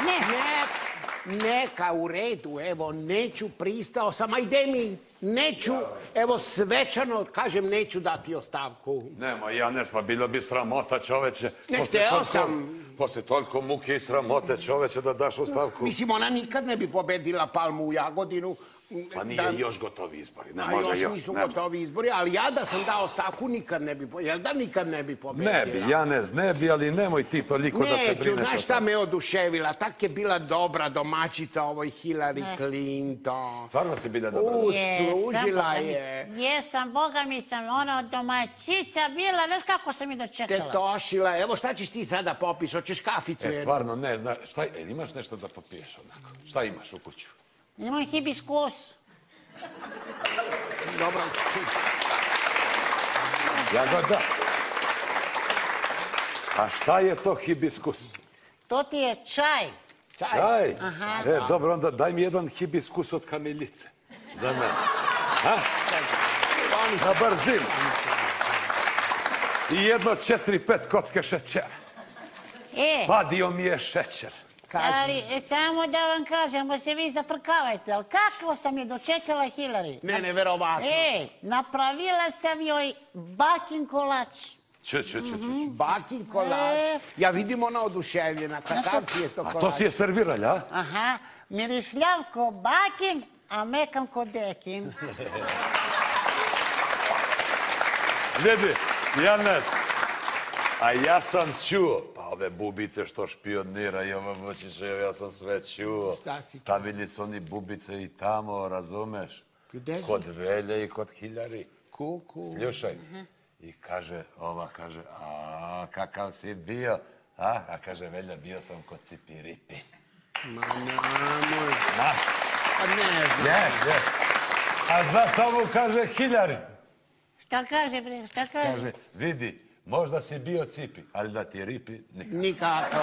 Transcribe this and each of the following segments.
Neka, u redu, evo, neću, pristao sam, ajde mi, neću, evo, svečano, kažem, neću dati ostavku. Nemoj, Janez, pa bilo bi sramota, čoveče. Ne, hteo sam. Posle toliko muke i sramote, čoveče, da daš ostavku. Mislim, ona nikad ne bi pobedila Palmu u Jagodinu. Pa nije još gotovi izbori, ne A može još. još nisu gotovi izbori, ali ja da sam dao ostavku nikad ne bi pobedila. Jel da nikad ne bi pobedila? Ne bi, Janez, ne bi, ali nemoj ti toliko da se brineš o tome. Neću, znaš šta me oduševila? Tak je bila dobra domaćica ovoj Hillary Clinton. Stvarno si bila dobra. Služila je. Jesam, boga mi sam, ona domaćica bila, znaš kako sam mi dočekala. Tetošila, evo šta ćeš ti sada popis, hoćeš kaficu? Stvarno ne, znaš, šta, imaš nešto da popiješ onako? Šta imaš u kuću? Imam hibiskus. Dobro. Jagoda. A šta je to hibiskus? To ti je čaj. Čaj? Dobro, onda daj mi jedan hibiskus od kamilice. Za mene. Na brzinu. I jedno 4-5 kocke šećera. Vadio mi je šećer. Ali, samo da vam kažem, se vi zafrkavajte, ali kako sam je dočekala Hillary? Ne, verovatno. Napravila sam joj bakin kolač. Bakin kolač? Ja vidim ona oduševljena, kakav ti je to kolač? A to si je serviralja, a? Aha, mirišljav ko bakin, a mekan ko dekin. Vidi, Janez, a ja sam čuo, pa ove bubice što špioniraju, ove moćiše, ja sam sve čuo. Stavili su oni bubice i tamo, razumeš? Kod Velje i kod Hillary. Slušaj. I kaže, ova kaže, a kakav si bio? A kaže Velja, bio sam kod Cipiripi. Ma nemoj. Ne znam. A znaš što mu kaže Hillary? Šta kaže, bre, šta kaže? Kaže, vidi, možda si bio Cipi, ali da ti ripi nikako. Nikako.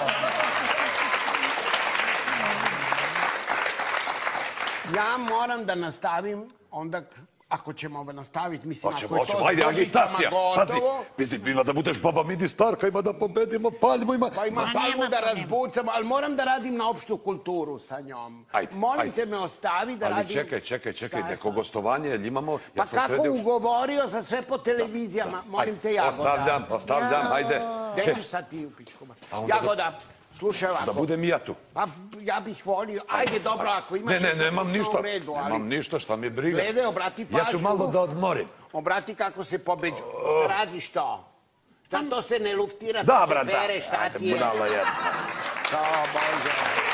Ja moram da nastavim, onda ako ćemo nastaviti, mislim, ako je to ajde, agitacija. Pazi, gotovo... ima da budeš baba ministarka, ima da pobedimo Palmu, ima... Pa ima Palmu da razbucam, ali moram da radim na opštu kulturu sa njom. Molim te me ostavi da radim... Ali čekaj, neko gostovanje, jer imamo... Pa kako ugovorio za sve po televizijama, molim te, Jagoda. Ostavljam, ajde. Gde ćeš sad ti u pičku? Jagoda, slušaj ovako. Da budem i ja tu. Pa ja bih volio, ajde dobro, ako imaš... Ne, nemam ništa, šta mi briga. Gledaj, obrati pažnju. Ja ću malo da odmorim. Obrati kako se pobeđu. Šta radiš to? Šta to se ne luftira, to se bere, šta ti je? Budala jedna. To, Bože.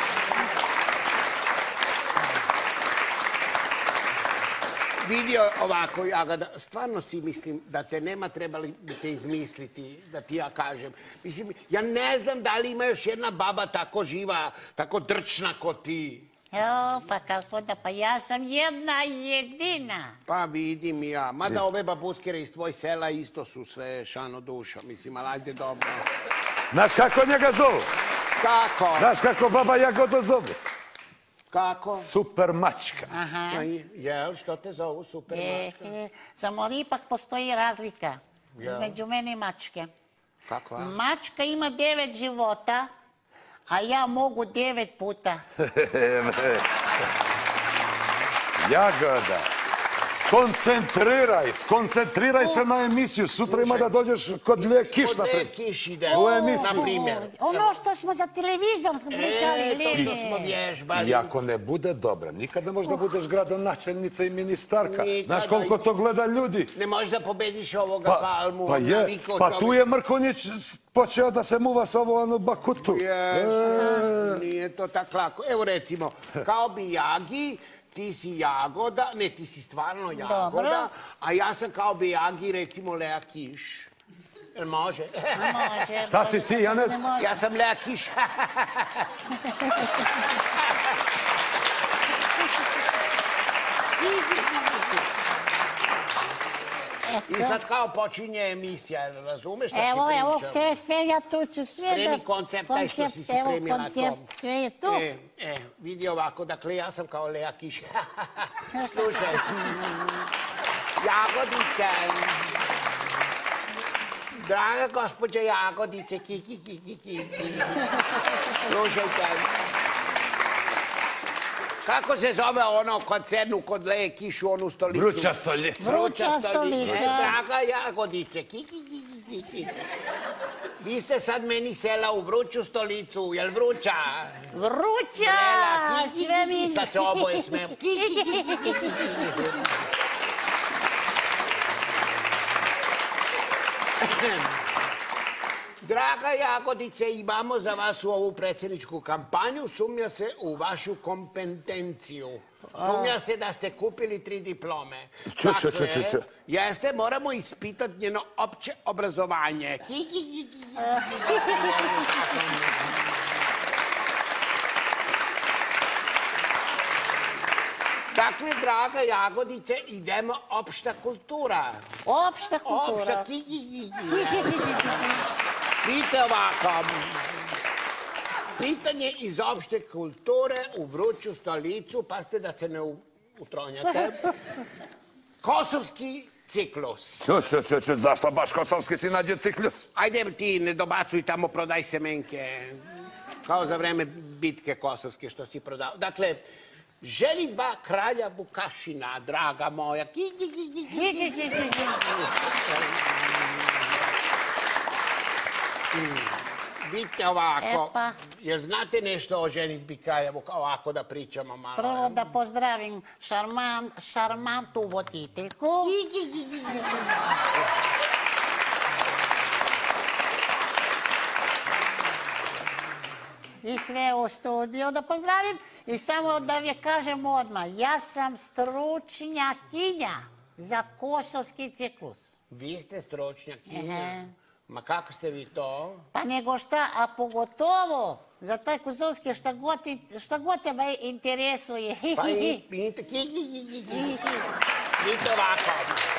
Vidio ovako, Jagoda, stvarno si mislim da te nema trebali te izmisliti, da ti ja kažem. Mislim, ja ne znam da li ima još jedna baba tako živa, tako drčna ko ti. Pa kako da, pa ja sam jedna jedina. Pa vidim ja, mada ove babuskere iz tvoj sela isto su sve šano dušo, mislim, ali ajde dobro. Znaš kako njega zovu? Kako? Znaš kako baba Jagoda zovu? Kako? Super mačka. Jel, što te zovu super mačka? Samo ipak postoji razlika između mene i mačke. Kakva? Mačka ima 9 života, a ja mogu 9 puta. Jagoda, skoncentriraj se na emisiju. Sutra ima da dođeš kod Kiš, Kod Kiš ide, na primjer. Ono što smo za televizor pričali. To što smo vježbali. I ako ne bude dobra, nikad ne možda budeš gradonačelnica i ministarka. Znaš koliko to gleda ljudi. Ne možeš da pobediš ovoga Palmu. Pa tu je Mrkonjić počeo da se muva sa ovo bakutu. Nije to tako lako. Evo recimo, kao bi Jagi, ti si Jagoda, ne, ti si stvarno Jagoda, a ja sam kao bi Jagi, recimo, Lea Kiš. Jel može? Može. Šta si ti, Janez? Ja sam Lea Kiš. I sad kao počinje emisija, razumeš šta ti pričam? Evo, sve ja tu ću sve da... Spremi koncept, taj što si spremila. Koncept, sve je tu. Vidi ovako, dakle, ja sam kao Lea Kiš. Slušaj, Jagodice, draga gospođa Jagodice, slušajte, Kako se zove ono kad sednu, kod leje kišu, onu stolicu? Vruća stolica. Vruća stolica. Draga Jagodice, kiki. Vi ste sad meni sela u vruću stolicu, jel vruća? Vruća! Sve mi... Sad se oboje smemo. Draga Jagodice, imamo za vas u ovu predsjedničku kampanju. Sumnja se u vašu kompetenciju. Sumnja se da ste kupili 3 diplome. Jeste, moramo ispitati njeno opće obrazovanje. Dakle, draga Jagodice, idemo opšta kultura. Opšta kultura. Opšta Vidite ovako. Pitanje iz opšte kulture u vruću stolicu, pa ste da se ne utronjate. Kosovski ciklus. Zašto baš kosovski si nađe ciklus? Ajde ti, ne dobacuj tamo, prodaj semenke. Kao za vreme bitke kosovske što si prodao. Dakle, ženitba kralja Vukašina, draga moja. Vidite ovako, jer znate nešto o ženitbi kralja Vukašina, ovako da pričamo malo? Prvo da pozdravim šarmantu voditeljku. I sve u studiju da pozdravim. I samo da vi kažem odmah, ja sam stručnjakinja za kosovski ciklus. Vi ste stručnjakinja? Ma kako ste vi to? Pa nego šta, a pogotovo za taj kosovski šta god tebe interesuje. Pa vidite ovako.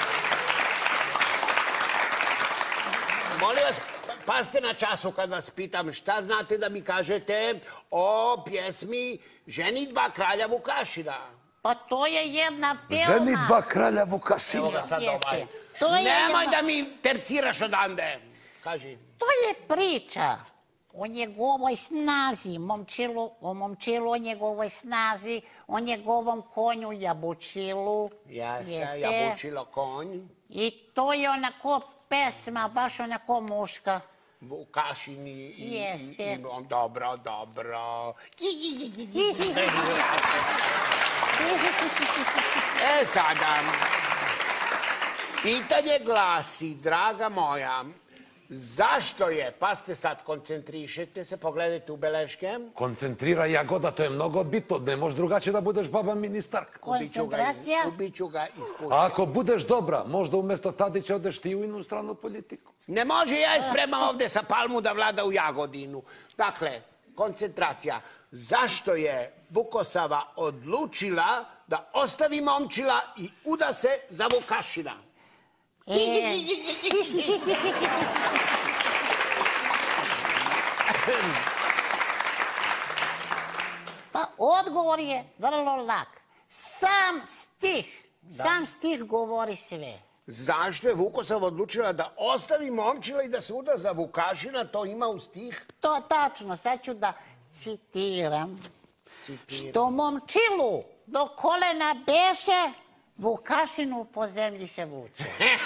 Molim vas, pazite na času kad vas pitam šta znate da mi kažete o pjesmi Ženitba kralja Vukašina. Pa to je jedna pevma. Ženitba kralja Vukašina. Evo ga sad ovaj. Nemoj da mi terciraš odande. Kaži. To je priča o njegovoj snazi, o momčilu, o njegovoj snazi, o njegovom konju Jabučilu. Jeste, Jabučilo konj. I to je onako pesma, baš onako muška. Vukašini i... Jeste. Dobro. Sada, pitanje glasi, draga moja, zašto je, pa ste sad, koncentrišete se, pogledajte u beleške. Koncentrira Jagoda, to je mnogo bitno, ne možeš drugačije da budeš baba ministarka. Koncentracija? Ubiću ga ispustiti. A ako budeš dobra, možda umjesto Tadića odeš ti u inostranu politiku. Ne može, ja je spremam ovdje sa Palmu da vlada u Jagodinu. Dakle, koncentracija. Zašto je Vukosava odlučila da ostavi momčila i uda se za Vukašina? Pa odgovor je vrlo lak. Sam stih govori sve. Zašto je Vukosava odlučila da ostavi momčila i da se uda za Vukašina? To ima u stih? To tačno, sad ću da citiram. Što momčilu do kolena beše, Vukašinu po zemlji se vuče.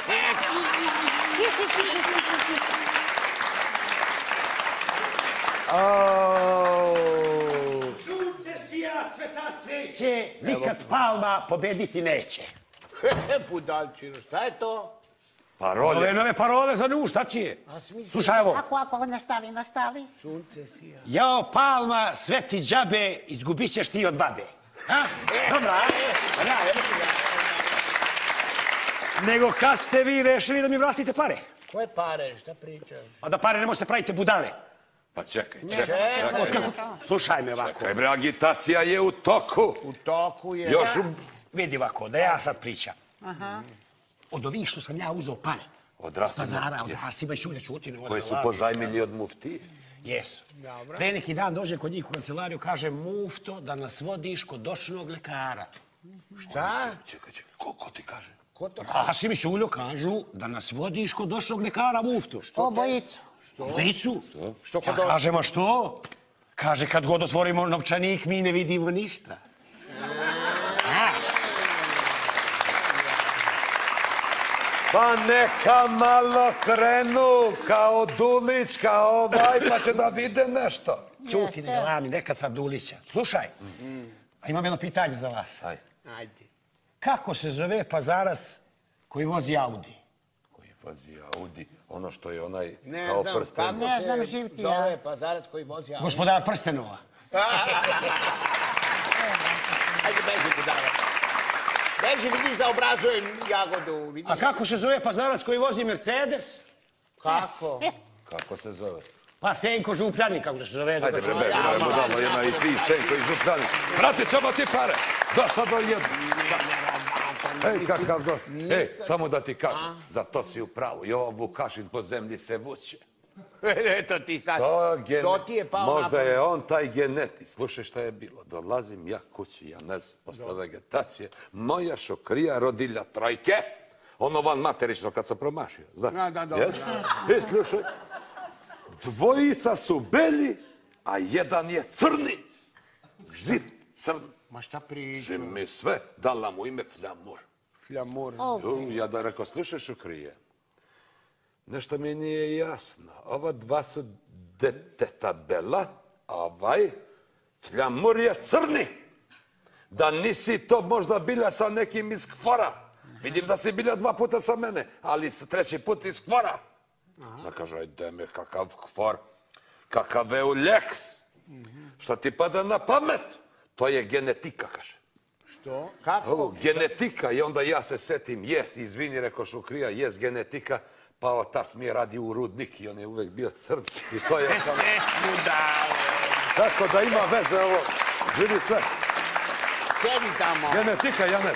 Sunce sija, cveta cveće, nikad Palma pobediti neće. Budalčino, šta je to? Parole. Ove nove parole za nju, šta ti je? Slušaj, evo. Ako nastavi. Sunce sija. Jao, Palma, sve ti džabe, izgubit ćeš ti od babe. Dobra, nego kad ste vi rešili da mi vratite pare? Koje pare, šta pričaš? A da pare ne možete praviti budale. Pa čekaj. Slušaj me ovako. Čekaj bre, agitacija je u toku. U toku je... Još Vidi ovako, da ja sad pričam. Od ovih što sam ja uzeo pare. Od Pazara, od Rasima i Šulja Čutine. koji su pozajmili od muftije. Jesu. Pre neki dan dođe kod njih u kancelariju, kaže mufto da nas vodiš kod dočnog lekara. Šta? Čekaj, ko ti kaže? Ko to kaže? Rasim i Šuljo kažu da nas vodiš kod dočnog lekara mufto. Obojicu. Obojicu? Što Ja kažem, a što? Kaže, kad god otvorimo novčanik, mi ne vidimo ništa. Pa neka malo krenu kao Dulić, kao pa će da vide nešto. Ćuti, ne glami, nekad sa Dulića. Slušaj, a imam jedno pitanje za vas. Ajde. Kako se zove pazarac koji vozi Audi? Koji vozi Audi? Ono što je onaj Ne kao znam, prsten. kako Ne znam, se živ ti zove ja. pazarac koji vozi Audi? Gospodar Prstenova. Ajde, beži budala. Beži, vidiš da obrazujem jagodu. Vidiš? A kako se zove pazarac koji vozi Mercedes? Kako? Kako se zove? Pa Senko Župljani, kako se zove. Ajde, bre, ima budalo, jedna i ti, Senko i Župljani. Vrati ćemo ti pare. Da sad do jednu. Ej, kakav do... Ej, samo da ti kažem, za to si u pravu. I ovo Vukašin po zemlji se vuče. Eto ti sad. To ti je pao možda na je on taj genet. I slušaj šta je bilo. Dolazim ja kući, ja ne znam, posle vegetacije. Moja šokrija rodilja trojke. Ono van materično kad sam promašio. Da, dobro. E, slušaj. Dvojica su beli, a jedan je crni. Zid crni. Ma šta priča? Že mi sve dala mu ime Fljamur. Fljamur. Ja da rekao, slušaj šokrije. Nešto mi nije jasno. Ova dva su deteta bela, a ovaj Fljamur je crni. Da nisi to možda bilja sa nekim iz Kvora. Vidim da si bilja 2 puta sa mene, ali 3. put iz Kvora. Da kaže, ajde me, kakav Kvor, kakav Euljeks. Šta ti pada na pamet? To je genetika, kaže. Što? Kako? Genetika. I onda ja se setim, jest, izvini, rekao šokrija, jest genetika. Pa otac mi je radio u rudnik i on je uvek bio crn. I to je... Tako da ima veze ovo. Živi sve. Sjedi tamo. Genetika, Janez.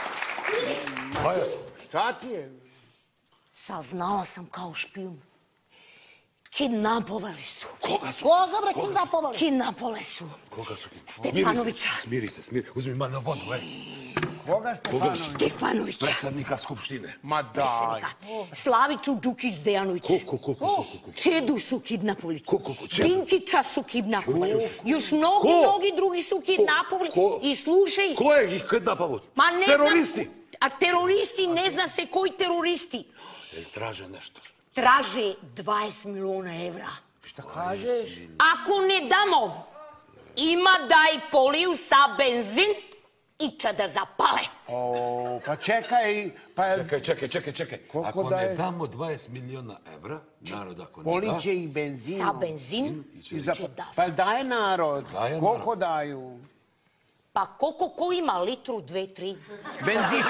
Šta ti je? Saznala sam kao špijun. Kidnapovali su. Koga su? Koga bre kidnapovali? Kidnapovali su. Koga su? Stefanovića. Smiri se. Uzmi malo vodu, ej. Koga Stefanović? Stefanovića. Predsjednika Skupštine. Ma daj. Slaviću Đukić Dejanović. Ko? Čedu su kidnapovali. Čedu? Dinkića su kidnapovali. Još mnogi drugi su kidnapovali. I slušaj... Ko je ih kidnapovao? Ma ne Teroristi? znam... A teroristi, ne zna se koji teroristi. Traže nešto. Traže 20 miliona evra. Šta kažeš? Ako ne damo, ima da ih poliju sa benzin i će da zapale. Pa čekaj. Čekaj. Ako ne damo 20 miliona evra, narod ako ne da... Poliće ih benzin. Sa benzin će da zapale. Pa daje narod. Koliko daju? Pa koliko ko ima litru, 2, 3? Benzin.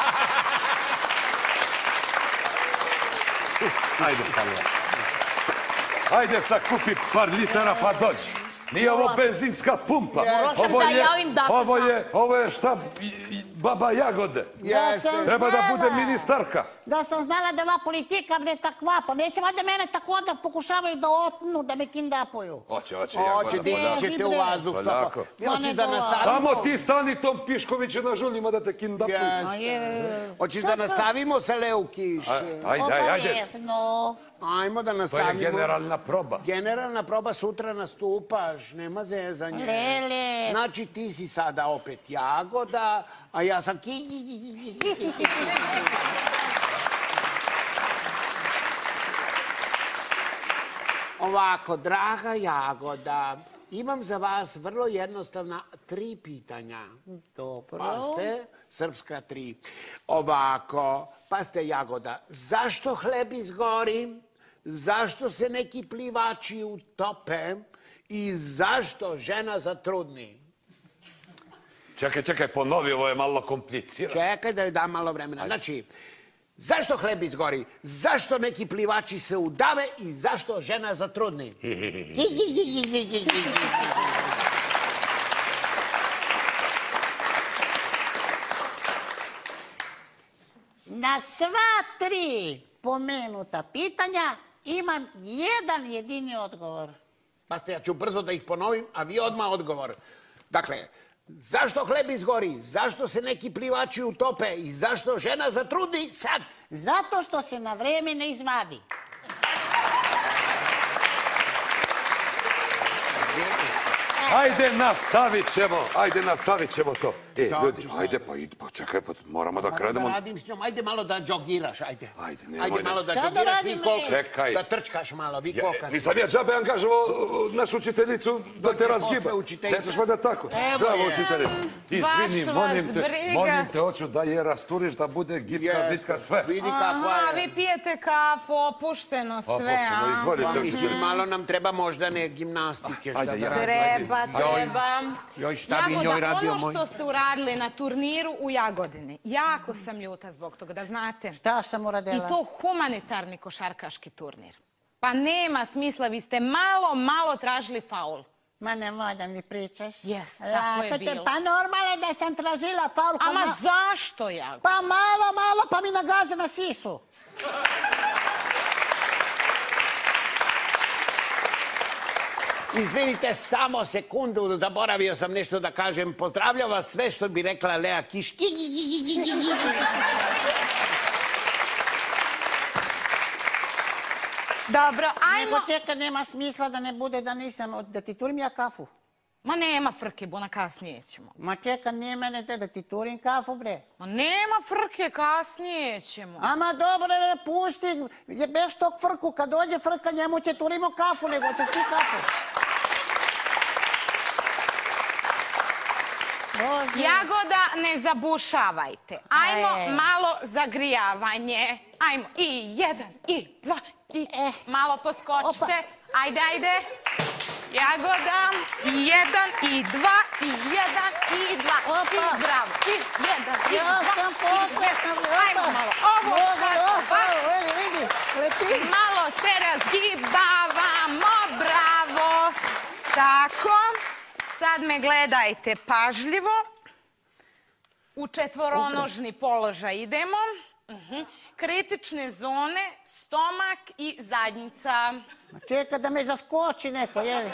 Ajde sad. Ajde sad kupi par litara pa dođi. Nije ovo benzinska pumpa. Morala sam da javim da se zna. Ovo je štab baba Jagode. Treba da bude ministarka. Da sam znala da ova politika bude takva, pa neće valjda mene tako da pokušavaju da otmu, da me kindapuju. Hoće Hoće, dići ćete u vazduh. Hoćeš da nastavimo? Samo ti stani tom Piškoviću na žuljima da te kindapuju. Hoćeš da nastavimo sa Leukiš? Ajde. Obavezno. Ajmo da To je nastavimo. generalna proba. Generalna proba, sutra nastupaš, nema zezanje. Lele. Znači ti si sada opet Jagoda, a ja sam Ovako, draga Jagoda, imam za vas vrlo jednostavna 3 pitanja. Dobro. Paste, srpska 3. Ovako, paste Jagoda, zašto hleb izgori? Zašto se neki plivači utope? I zašto žena zatrudni? Čekaj, ponovi, ovo je malo komplicirano. Čekaj da joj dam malo vremena. Znači, zašto hleb izgori? Zašto neki plivači se udave i zašto žena zatrudni? Na sva 3 pomenuta pitanja imam jedan jedini odgovor. Paste, ja ću brzo da ih ponovim, a vi odmah odgovor. Dakle, zašto hleb izgori? Zašto se neki plivači utope? I zašto žena zatrudni sad? Zato što se na vreme ne izvadi. Ajde, nastavit ćemo to. Ljudi, ajde, pa čekaj, moramo da krenemo. Da radim s njom, ajde malo da džogiraš, ajde. Ajde, nemoj. Ajde malo da džogiraš, vi koliko. Čekaj. Da trčkaš malo, vi koliko. Nisam ja džabe angažovao našu učiteljicu da te razgiba. Ne znaš vada tako. Bravo, učiteljica. Izvini, molim te, hoću da je rasturiš, da bude gitka, bitka, sve. Vidi kakva je. Vi pijete kafu, opušteno sve, a? Izvolite, učiteljica. Malo nam treba moždane gimnastike. Treba. Joj, šta bi njoj radio Jagoda, moj... ono što ste uradili na turniru u Jagodini, jako sam ljuta zbog toga, da znate. Šta sam uradila? I to humanitarni košarkaški turnir. Pa nema smisla, vi ste malo tražili faul. Ma nemoj da mi pričaš. Jes, tako je bilo. Pa normalno je da sam tražila faul. Ama zašto, Jagoda? Pa malo, pa mi nagaze na sisu. Izvinite, samo sekundu, zaboravio sam nešto da kažem. Pozdravljam vas sve što bi rekla Lea Kiš. Dobro, ajmo... Nego čeka, nema smisla da ne bude da nisam, da ti turim ja kafu. Ma nema frke, Bona, kasnije ćemo. Ma čeka, nije mene da ti turim kafu, bre. Ma nema frke, kasnije ćemo. Ama dobro, ne pusti, beš tog frku, kad dođe frka, njemu će turimo kafu, nego ćeš ti kafu. Jagoda, ne zabušavajte. Ajmo malo zagrijavanje. Ajmo, i 1, i 2, i... Malo poskočite. Ajde. Jagoda, i 1, i 2, i 1, i 2. I bravo, i 1, i 2. Ja sam pokretna. Ajmo malo, ovo sad. Malo se razgibavamo, bravo. Tako. Sad me gledajte pažljivo. U četvoronožni položaj idemo. Kritične zone, stomak i zadnjica. Čeka da me zaskoči neko, jeli?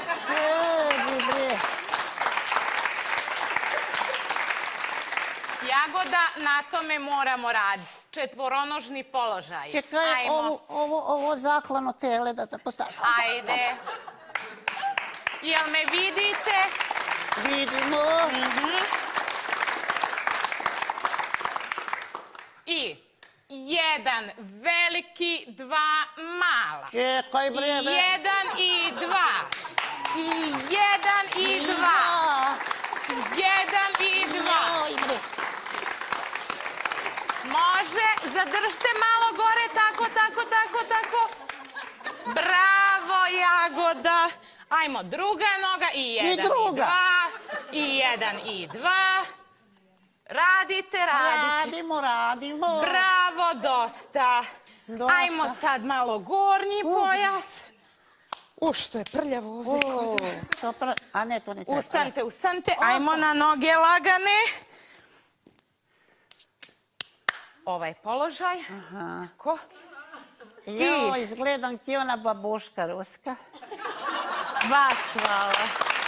Jagoda, na tome moramo raditi. Četvoronožni položaj. Čekaj, ovo zaklano tele da te postavim. Ajde. Jel me vidite? Vidimo. I 1 veliki, 2 mala. Čekaj, bre. 1 i 2. I 1 i 2. 1 i 2. Može, zadržite malo gore, tako. Bravo, Jagoda. Ajmo, druga noga i 1 i 2. I 1 i 2. Radite. Radimo. Bravo, dosta. Ajmo sad malo gornji pojas. Što je prljavo ovdje. A ne, to ne treba. Ustanite. Ajmo na noge lagane. Ovaj položaj. Ko? Jo, izgledam ti ona babuška ruska. Baš, hvala.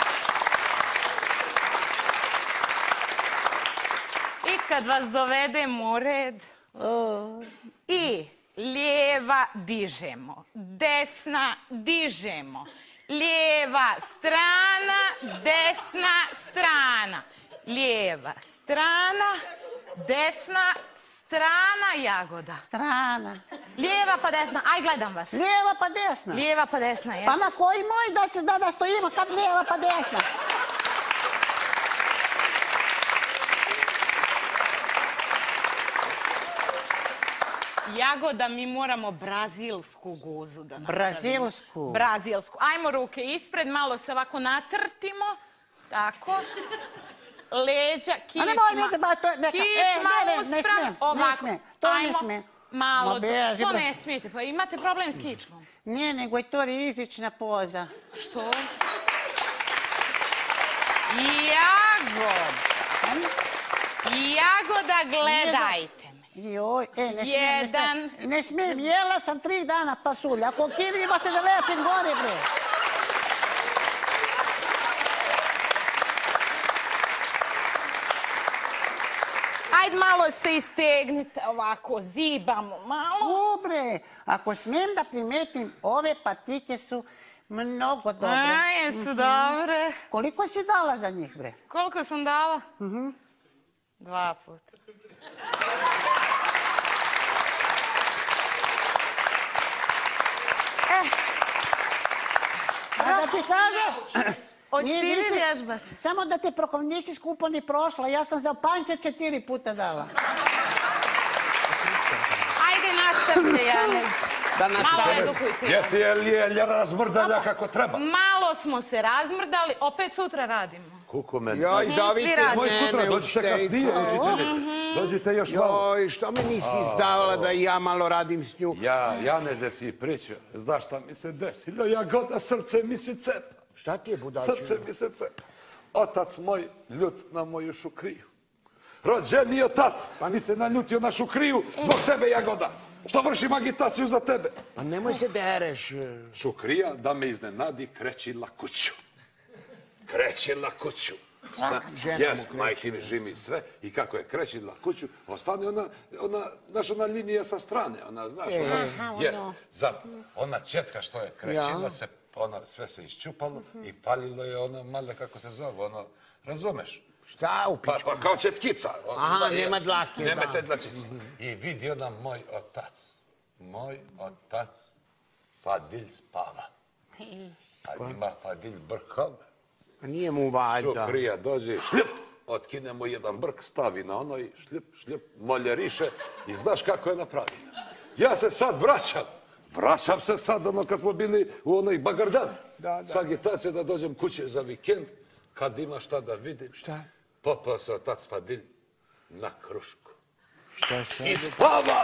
I kad vas dovedem u red. I lijeva dižemo, desna dižemo. Lijeva strana, desna strana. Lijeva strana, desna strana, Jagoda. Strana. Lijeva pa desna, aj gledam vas. Lijeva pa desna. Lijeva pa desna, jes. Pa na koji moj da stojimo kad lijeva pa desna? Jagoda, mi moramo brazilsku guzu da napravimo. Brazilsku. Ajmo ruke ispred, malo se ovako natrtimo. Tako. Leđa, kičma. Kičma usprav. Ovako. To ne smije. Malo. Što ne smijete? Pa imate problem s kičmom? Ne, nego je to rizična poza. Što? Jagoda, gledajte me. Joj, ne smijem. Jela sam 3 dana pasulja. Ako kiriva se zalepim gore, bre. Ajde malo se istegnite, ovako zibamo malo. Dobre, ako smijem da primetim, ove patike su Mnogo dobro. Jesu dobre. Koliko si dala za njih, bre? Koliko sam dala? 2 puta. A da ti kažem... Hoćeš ti mi vježbati? Samo da te nisi skupo ni prošla. Ja sam za panke 4 puta dala. Ajde, nastavite, Janez. Malo edukujte. Jesi je razmrdalja kako treba? Malo smo se razmrdali, opet sutra radimo. Kuko meni. Joj, zovite Moj sutra, mene dođite kasnije, učiteljice. Dođite još malo. Joj, što me nisi izdavala da i ja malo radim s nju? Janeze si pričao. Znaš šta mi se desilo? Jagoda, srce mi se cepa. Šta ti je budačina? Srce mi se cepa. Otac moj ljut na moju šukriju. Rođeni otac mi se naljutio na šukriju zbog tebe, Jagoda. Što vršim agitaciju za tebe. Pa nemoj se dereš. Šukrija da me iznenadi krećila kuću. Krećila kuću. Jes, majke mi žimi sve i kako je krećila kuću, ostane ona linija sa strane, ona, znaš, jes, ona četka što je krećila se, sve se iščupalo i falilo je ono malo, kako se zove, ono, razumeš? Šta u pičku? Pa kao četkica. Aha, nema dlake, nema te dlačice. I vidi ona moj otac, Fadil spava. A ima Fadil brkove. A nije mu valjda. Šukrija dođe, šljep, otkine mu jedan brk, stavi na ono i šljep, moljeriše i znaš kako je napravljeno. Ja se sad vraćam se sad ono kad smo bili u onoj Bagardan. S agitacije da dođem kuće za vikend, kad ima šta da vidim. Šta? Popao se otac Fadil na krušku. Šta se? I spava!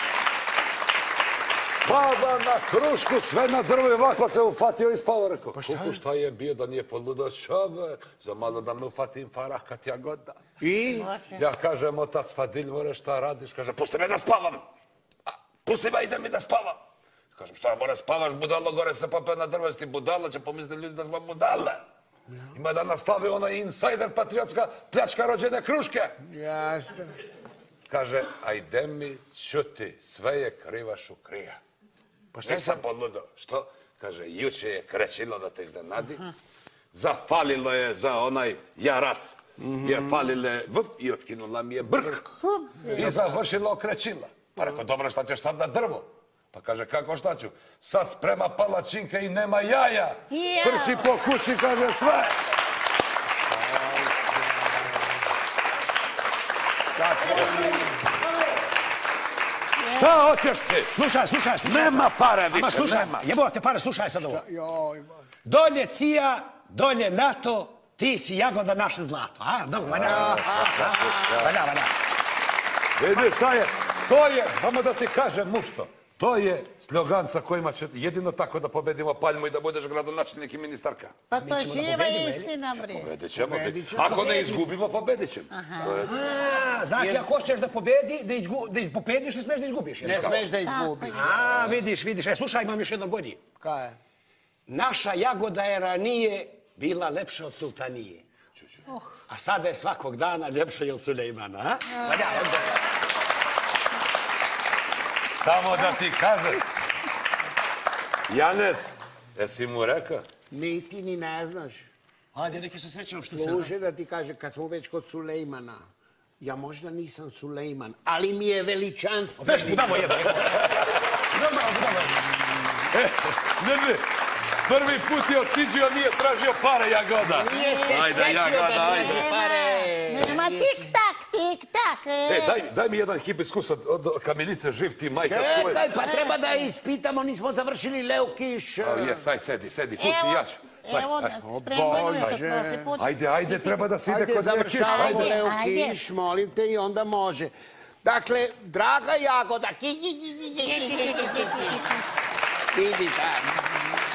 Spava na krušku, sve na drvu i ovako se ufatio i spava. Rekao, kuku šta je bio da nije poludao čovek, za malo da me ufatim farah kad ja god da. I? Ja kažem, otac Fadil, more šta radiš? Kaže, pusti me da spavam. Pusti me, ide mi da spavam. Kažem, šta mora spavaš, budalo, gore se popeo na drvo, jesi budala, će pomisliti ljudi da smo budale. Ima da nastave onaj insajder patriotska pljačka rođene kruške. Jasno. Kaže, ajde mi čuti, sve je kriva Šukrija. Pa šta Nisam podludo. Što? Kaže, juče je krećilo da te iznenadi. Zafalilo je za onaj jarac. Je falile i otkinula mi je brk. I završila okrećila. Pa rekao, dobro, šta ćeš sad na drvo? Pa kaže, kako šta ću? Sad sprema palačinke i nema jaja. Prši po kući, kaže, sve. Šta hoćeš ti? Slušaj. Nema pare više, nema. Jebote pare, slušaj sad ovo. Dolje CIA, dolje NATO, ti si Jagoda naše zlato. A, dobro, valja. Vidiš šta je? To je, samo da ti kažem, mufto, to je slogan sa kojima će jedino tako da pobedimo Paljmu i da budeš gradonačelnik i ministarka. Pa to je živa istina, bre. Pobedit ćemo. Ako ne izgubimo, pobedit ćemo. Znači, ako hoćeš da pobediš, ne smeš da izgubiš. Ne smeš da izgubiš. A, vidiš. Slušaj, imam još jedno bolje. Kaj je? Naša Jagoda je ranije bila lepša od sultanije. A sada je svakog dana ljepša od Sulejmana, a? Samo da ti kažem. Janez, jesi mu rekao? Ni ti ni ne znaš. Ajde, neki se srećam što se... Slušaj da ti kaže, kad smo već kod Sulejmana, ja možda nisam Sulejman, ali mi je veličanstveni. Već mu damo jedan. Ne, prvi put je otiđio, nije tražio pare, Jagoda. Nije se setio da traži pare. Nema tik-tak. Daj mi jedan hibiskus od kamilice, živ ti, majka skoje. Čekaj, pa treba da ispitamo, nismo završili Leukiš. Jes, aj sedi, pusti ja ću. Evo, spremno je to prošli put. Ajde, treba da se ide Ajde, kod Leukiš. završavajmo Leukiš, molim te, i onda može. Dakle, draga Jagoda, vidi tamo.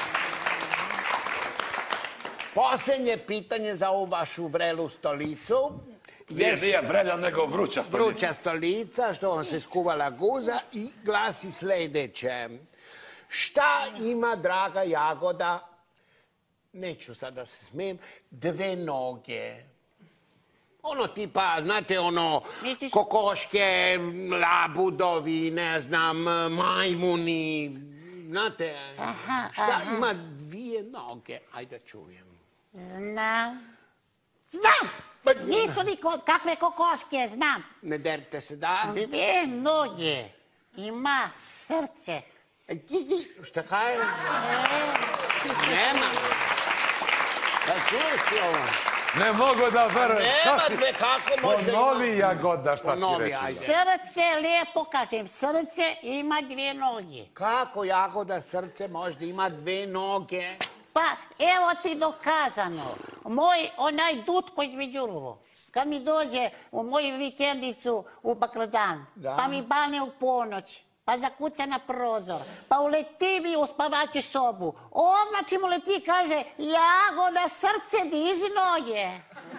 Posljednje pitanje za ovu vašu vrelu stolicu. Nije vrelja, nego vruća stolica. Vruća stolica, što vam se skuvala guza i glasi sljedeće. Šta ima, draga Jagoda, neću sad da se smijem, 2 noge? Ono tipa, znate, ono, kokoške, labudovi, ne znam, majmuni, znate, šta ima 2 noge? Ajde čujem. Znam. Znam! Nisu ni kakve kokoške, znam. Ne derite se, da? 2 noge. Ima srce. Šta kaže? Nema. Da čuješ ti ovo? Ne mogu da verujem. Nema dve, kako možda ima? Ponovi, Jagoda, šta si Ponovi, rekla. ajde. Srce, lijepo kažem, srce ima 2 noge. Kako, Jagoda, srce možda ima 2 noge? Pa, evo ti dokazano. Moj, onaj Dutko između ruvo, kad mi dođe u moju vikendicu u Bakladan, pa mi bane u ponoć, pa zakuca na prozor, pa uleti mi u spavaću sobu. Odmah čim uleti kaže, Jagoda, srce, diži noge.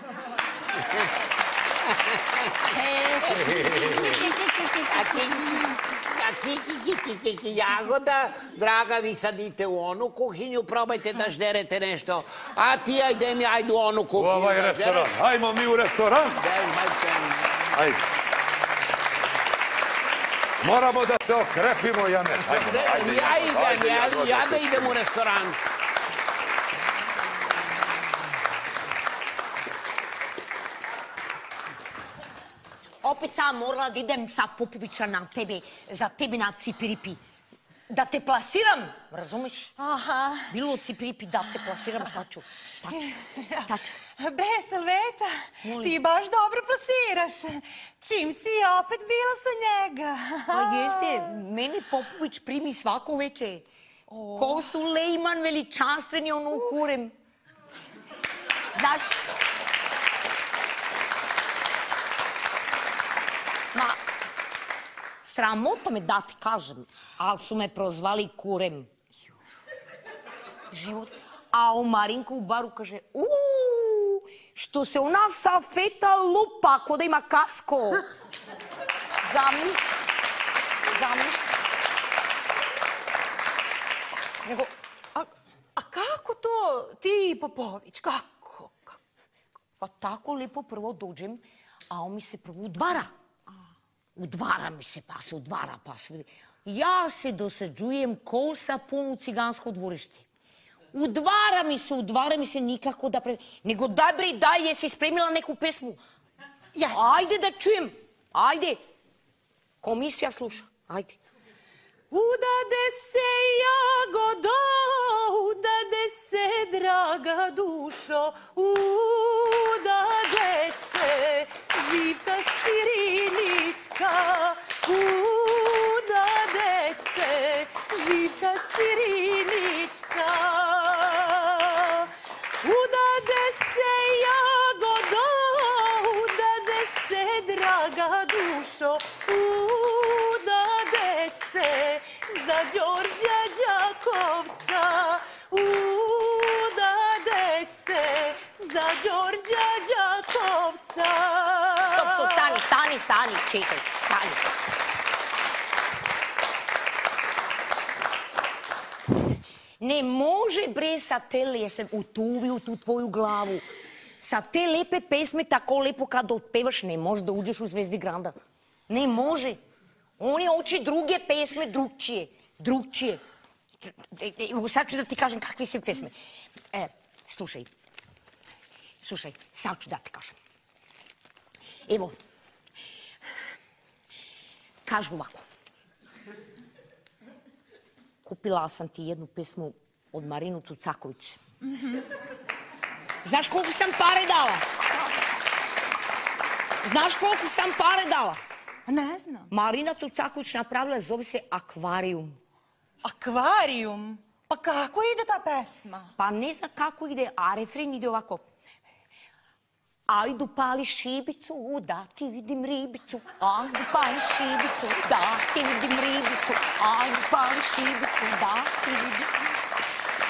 Jagoda, draga, vi sad idete u onu kuhinju, probajte da žderete nešto. A ti, ajde mi, ajde u onu kuhinju. U ovaj restoran. Ajmo mi u restoran. Ajde. Moramo da se okrepimo, Janeš. Ja da idem u restoran. Opet sam morala da idem sa Popovića na tebe, za tebi na Cipiripi. Da te plasiram, razumeš? Aha. Bilo u Cipiripi da te plasiram, šta ću? Be, Salveta, ti baš dobro plasiraš. Čim si opet bila sa njega. Pa jeste, meni Popović primi svako veče. Ko su Lejman veličanstveni ono kurem. Znaš? Ma, sramota me da ti kažem, ali su me prozvali kurem. Život. A o Marinko u baru kaže, što se ona Salveta lupa ko da ima kasko. Zamisli. Nego, a kako to ti, Popović, kako? Pa tako lijepo prvo dođem, a on mi se prvo udvara. Udvara mi se, pa se udvara, pa se... Ja se dosađujem ko sa punu cigansko dvorište. Udvara mi se nikako da... Nego daj bre, daj, jesi spremila neku pesmu? Jasno. Ajde da čujem, ajde. Komisija sluša, ajde. Udade se, Jagodo, udade se, draga dušo, udade se, Živka Sirinićka, udade se, Živka Sirinićka. Udade se, Jagodo, udade se, draga dušo, udade se, za Đorđa Đakovca, udade se, za Đorđa Đakovca. Stop, stani, čekaj, stani. Ne može bre sa te jesem utuvi u tu tvoju glavu. Sa te lepe pesme tako lepo kad otpevaš ne može da uđeš u Zvezdi Granda. Ne može. Oni hoće druge pesme drugčije. Sad ću da ti kažem kakve su pesme. Slušaj, sad ću da ti kažem. Evo, kažu ovako. Kupila sam ti jednu pesmu od Marinu Tucaković. Znaš koliko sam pare dala? Ne znam. Marina Tucaković napravila, zove se Akvarijum. Akvarijum? Pa kako ide ta pesma? Pa ne znam kako ide, a refren ide ovako. Ajdu pali šibicu, da ti vidim ribicu. Ajdu pali šibicu, da ti vidim ribicu. Ajdu pali šibicu, da ti vidim ribicu.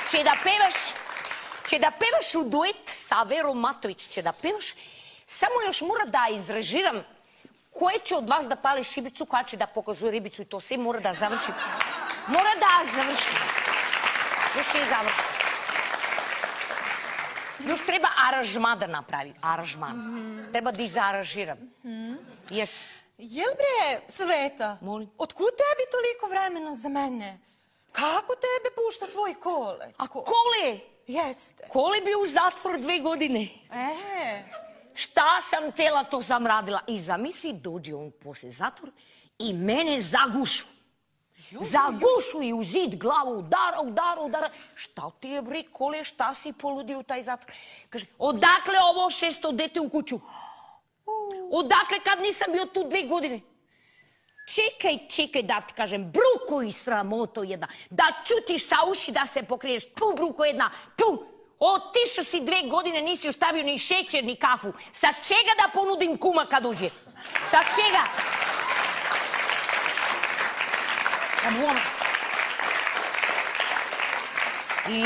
Će da pevaš u duet sa Verom Matović, će da pevaš. Samo još mora da izrežiram koje će od vas da pali šibicu, koja će da pokazuje ribicu i to sve mora da završim. Još je završim. Još treba aranžman da napravi. Treba da izaražiram. Jel bre, Sveta? Molim. Otkud tebi toliko vremena za mene? Kako tebe pušta tvoj Kole? A Kole? Jeste. Kole bio u zatvor 2 godine. Šta sam tela, to sam radila. I zamisli, dođe on poslije zatvor i mene zagušu. Zagušu i u zid glavu udara. Šta ti je, bre, Kole, šta si poludio u taj zatvor? Kaže, odakle ovo 600 dete u kuću? Odakle kad nisam bio tu 2 godine? Čekaj, da ti kažem, bruko i sramoto jedna. Da čutiš sa uši da se pokriješ. Tu, bruko jedna, tu. Otišao si 2 godine, nisi ostavio ni šećer, ni kafu. Sa čega da ponudim kuma kad uđe? Sa čega? I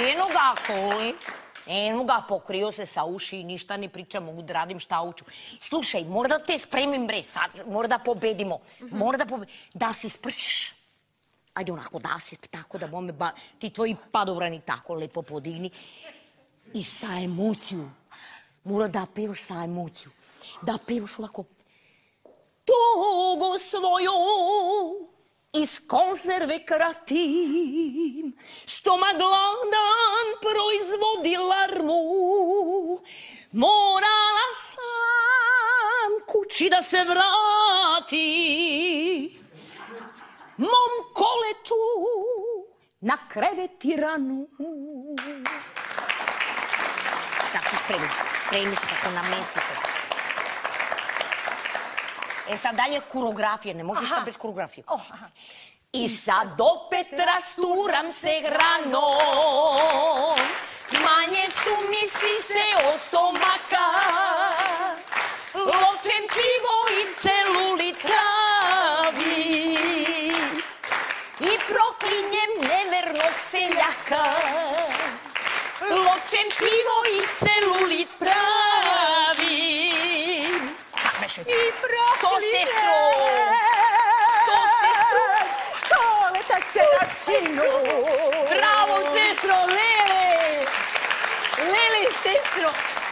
eno ga, pokrio se sa uši i ništa ne pričam, mogu da radim šta hoću. Slušaj, mora da te spremim, bre, sad, mora da pobedimo. Da se ispršiš. Ajde onako, da se, tako da bome, ti tvoji padobrani tako lepo podigni. I sa emociju. Mora da pevaš sa emociju. Da pevaš ovako. Tugu svoju iz konzerve kratim, stomak gladan proizvodi larmu. Morala sam kući da se vrati, mom Koletu na kreveti ranu. Sad se spremi se tako na mesti se. Sad dalje kurografije, ne možeš šta bez kurografije. I sad opet rasturam se hranom, manje su mi sise od stomaka, ločem pivo i celulit travi i proklinjem nevernog seljaka. Ločem pivo i celulit pravi. I proklinjem. To sestro. Koleta sestro. Bravo sestro, Lele. Lele sestro.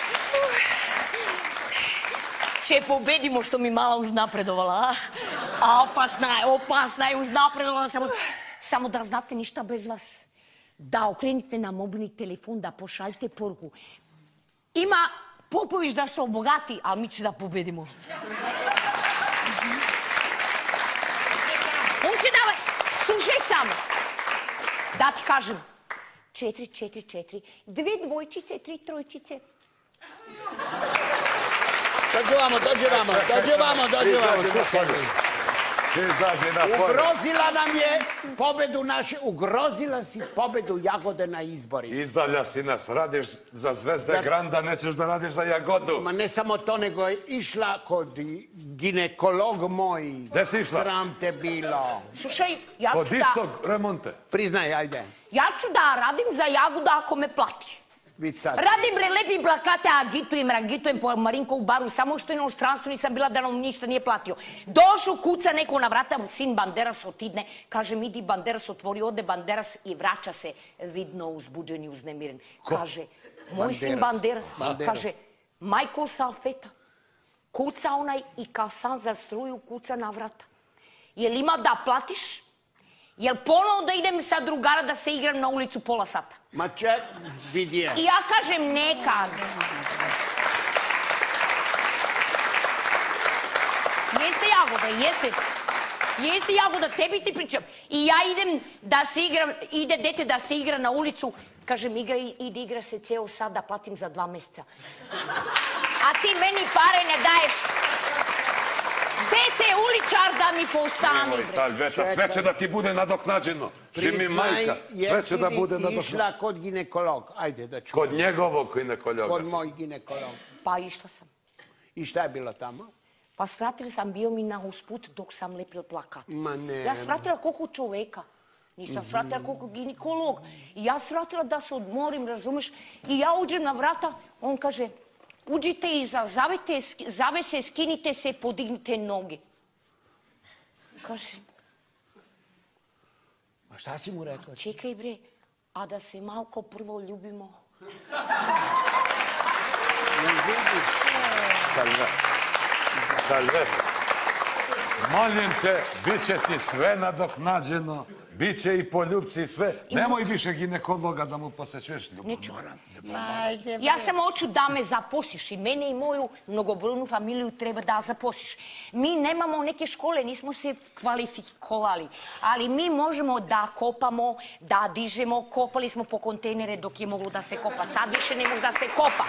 Če pobedimo što mi mala uznapredovala. A opasna je uznapredovala. Samo da znate ništa bez vas. Da okrenite na mobilni telefon, da pošaljite poruku. Ima Popović da se obogati, ali mi će da pobedimo. On će da... Slušaj samo. Da ti kažem. 4, 2 dvojčice, 3 trojčice. Dođe vamo. Ugrozila nam je pobedu naše, ugrozila si pobedu Jagode na izborima. Izdalja si nas, radiš za Zvezde Granda, nećeš da radiš za Jagodu. Ma ne samo to, nego je išla kod ginekolog moj. Gde si išla? Sram te bilo. Slušaj, ja ću da... Kod istog remonte. Priznaj, ajde. Ja ću da radim za Jagoda ako me plati. Radim bre, lepim plakate, agitujem po Marinkovu baru, samo što je na ostranstvu nisam bila da nam ništa nije platio. Došao, kuca neko na vrata, sin Banderas otidne, kaže mi idi Banderas, otvori, ode Banderas i vraća se vidno uzbuđen i uznemiren. Kaže, moj sin Banderas, kaže, majko salfeta, kuca onaj i kasan za struju kuca na vrata. Jel ima da platiš? Jel ponovo da idem sa drugara da se igram na ulicu pola sata? Ma če, vidje. I ja kažem nekad. Jeste Jagoda, jeste. Jeste Jagoda, tebi ti pričam. I ja idem da se igram, ide dete da se igra na ulicu. Kažem, ide igra se ceo sad da platim za 2 meseca. A ti meni pare ne daješ. Dete uličar da mi postane. Nemoj Salveta, sve će da ti bude nadoknađeno. Šimi majka, sve će da bude nadoknađeno. Jesi li ti išla kod ginekolog? Ajde da čujem. Kod njegovog ginekologa. Kod moj ginekolog. Pa išla sam. I šta je bilo tamo? Pa svratila sam, bio mi na usput dok sam lepila plakat. Ma ne. Ja svratila koliko čoveka. Nisam svratila koliko ginekolog. I ja svratila da se odmorim, razumeš? I ja uđem na vrata, on kaže... Uđite iza zavese, skinite se, podignite noge. Kaže... A šta si mu rekao? Čekaj bre, a da se malko prvo ljubimo. Salvet, molim te, bit će ti sve nadoknađeno Biće i poljubci i sve. Nemoj više ginekologa da mu posjećuješ ljubomoran. Ja samo hoću da me zaposliš i mene i moju mnogobrojnu familiju treba da zaposliš. Mi nemamo neke škole, nismo se kvalifikovali, ali mi možemo da kopamo, da dižemo, kopali smo po kontejnere dok je moglo da se kopa. Sad više ne može da se kopa.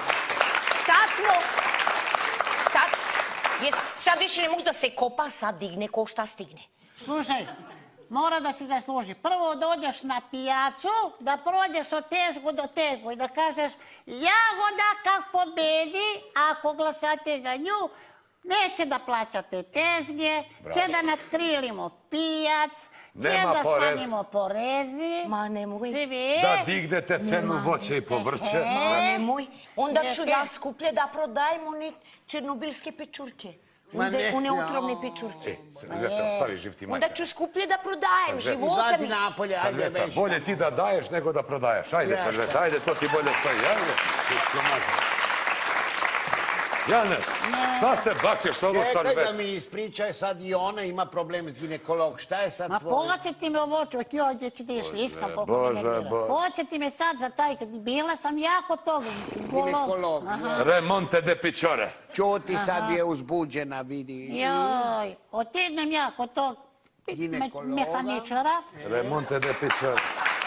Sad više ne može da se kopa, sad digne ko šta stigne. Slušaj, mora da se zasluži. Prvo dođeš na pijacu, da prođeš od tezgu do tezgu i da kažeš Jagoda kak pobedi, ako glasate za nju, neće da plaćate tezge, će da nadkrilimo pijac, će da smanjimo porezi, da dignete cenu voća i povrće. Onda ću ja skuplje da prodajem one černobilske pečurke. One otrovne pečurke. Stavi živ ti majka. Onda ću skuplje da prodajem, života mi. Sarveta, bolje ti da daješ nego da prodaješ. Ajde, Sarveta, ajde, to ti bolje stoji. Ajde. Jane, šta se bakćeš s ovo Sarveta? Čekaj da mi ispričaj, sad i ona ima problem s ginekolog. Šta je sad tvoje? Ma podsjeti me ovo, čovjek, joj, gdje ću ti išli, iskam koliko me ne bira. Podsjeti me sad za taj, kad bila sam jako tog ginekolog. Remonte de pičore. Čuti, sad je uzbuđena, vidi. Joj, otidnem ja kod tog mehaničara. Remonte de pičore.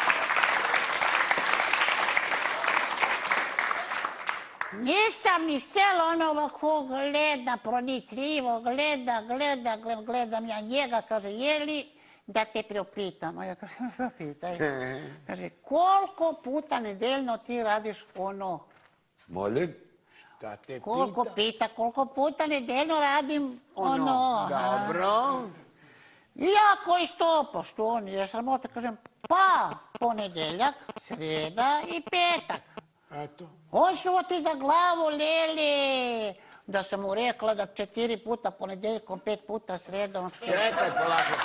Nisam ni selo ono ovako gleda, pronicljivo, gledam ja njega, kaže, je li da te priupitam? A ja kažem, pitaj. Kaže, koliko puta nedeljno ti radiš ono? Molim? Šta te pita? Koliko puta nedeljno radim ono? Dobro. Ja koji stopo, što on je sramota, kažem, pa ponedeljak, sreda i petak. Eto. On su ti za glavu, Lele, da sam mu rekla da 4 puta ponedeljkom, 5 puta sredom. Čekaj, polako.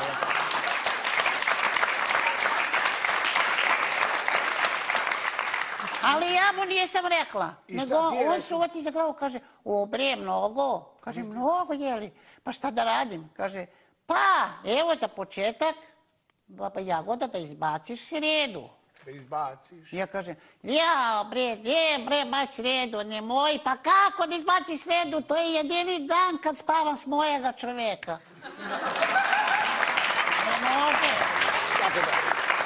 Ali ja mu nisam rekla, nego on su ti za glavu, kaže, o bre, mnogo. Kaže, mnogo jeli, pa šta da radim? Kaže, pa, evo za početak, baba Jagoda, da izbaciš sredu. Da izbaciš. Ja kažem, ja bre, baš sredu, nemoj, pa kako da izbaciš sredu, to je jedini dan kad spavam s mojega čoveka. Ne može. Tako da.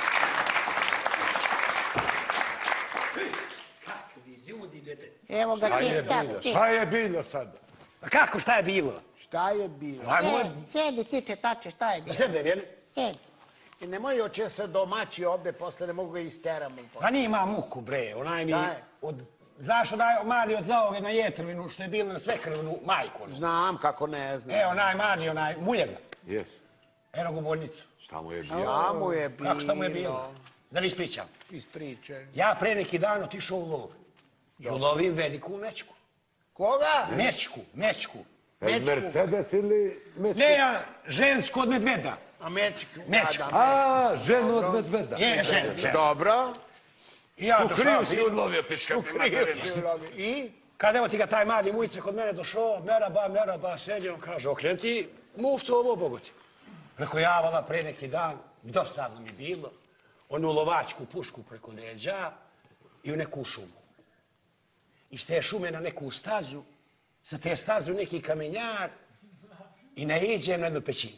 Kakvi ljudi, dete. Evo ga ti. Šta je bilo sad? Kako, šta je bilo? Šta je bilo? Sedi ti četače, šta je bilo? Da sedem, jel? Sedi. I nemoj oče se domaći ovde, posle ne mogu ga isteramo. Pa nije ima muku, bre, onaj mi... Znaš onaj mali od zaove na Jetrvinu, što je bilo na Svekrvnu majku? Znam, kako ne znam. Onaj mali, onaj muljega. Jes. Eno ga u bolnicu. Šta mu je bilo? Šta mu je bilo? Kako šta mu je bilo? Da li ispričam? Ispričaj. Ja pre neki dan otišao u lov. I ulovim veliku mečku. Koga? Mečku. Mercedes ili mečku? Ne, ja žensku od medveda. A mečku? Mečku. A, ženu od medveda. Je, ženu. Dobro. I ja Sukriju si udlovio, pička. I? Kad evo ti ga taj mali mujice kod mene došao, meraba, sedio, on kaže, okren ti muftu ovo bogoti. Rekao, ja vala pre neki dan, dosadno mi bilo, onu lovačku pušku preko leđa i u neku šumu. Iz te šume na neku stazu, sa te stazu neki kamenjar i naiđem na jednu pećinu.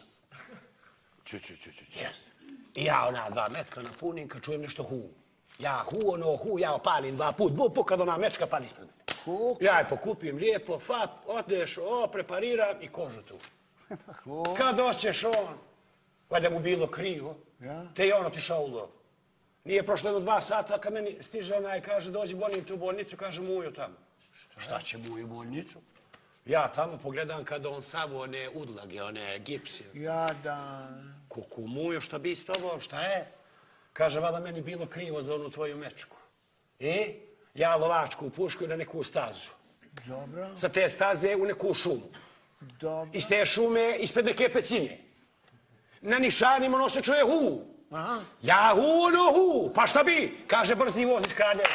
I ja ona 2 metka napunim kad čujem nešto hu. Ja ja opalim 2 put, kad ona mečka pali ispred mene. Ja je pokupim lijepo, odeš, prepariram i kožu tu. Kad doćeš on, valjda mu bilo krivo, te je on otišao u lov. Nije prošlo 2 sata kad meni stiže onaj, kaže, dođi bolim tu u bolnicu, kaže Mujo tamo. Šta će Mujo u bolnicu? Ja tamo pogledam kada on savu one udlage, one gipsi. Jadan. Kuku Mujo, šta bi s tobom, šta je? Kaže, vala meni bilo krivo za onu tvoju mečku. I ja lovačku pušku na neku stazu. Dobro. Sa te staze u neku šumu. Dobro. Iz te šume, ispred neke pećine. Na nišanima ono se čuje hu. Ja hu, pa šta bi? Kaže, brzi voz iz Kraljeva.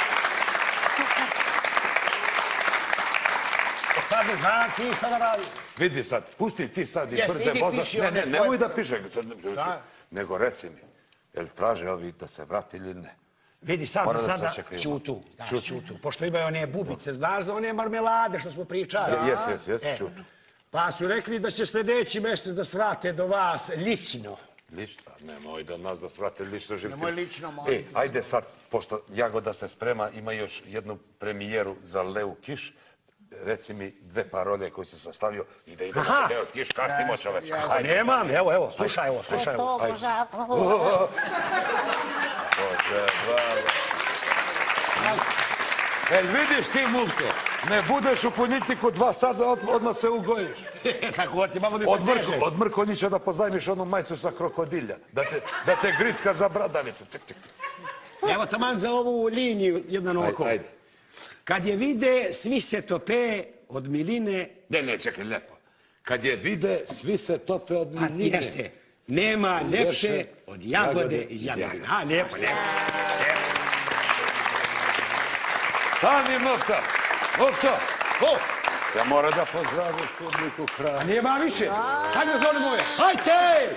Sad ne znam ti šta da radi. Vidi sad, pusti ti sad i Jeste, brze idi voza. piši Ne, one ne, tvoje- nemoj da piše. Nego reci mi, jel traže ovi da se vrati ili ne? Vidi, sad Mora za da se sada sačekaju. ćutu. Ćutu. Pošto imaju one bubice, znaš za one marmelade što smo pričali. Jes, čutu. Pa su rekli da će sljedeći mjesec da svrate do vas lično. Lično? Nemoj da nas da svrate lično živiti. Nemoj lično, molim. Ajde sad, pošto Jagoda se sprema, ima još jednu premijeru za Leu Kiš. Reci mi 2 parole koje si sastavio i da idemo na Leu Kiš, kasnimo čoveče. A nemam, evo, slušaj ovo. To, Boža. Bože, bravo. Jel vidiš ti, Muvko, ne budeš u politiku 2 sata, odmah se ugojiš. Tako ti malo ne Od Mrkonjića će da pozajmiš onu majicu sa krokodilja, da te gricka za bradavicu. Evo taman za ovu liniju, jedan oko. Ajde. Kad je vide, svi se tope od miline. Ne, čekaj, lepo. Kad je vide, svi se tope od A miline. jeste, nema ljepše od jagode iz Jagodine. Ha, lijepo. Stani, Mufta! Mufta! Ja moram da pozdraviš publiku hrana. A nema više. Hajde da zovemo ove. Hajde!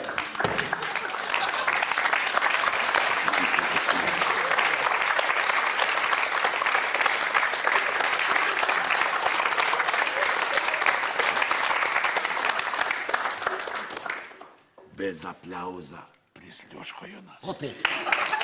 Bez aplauza prisljuškuju nas. Opet.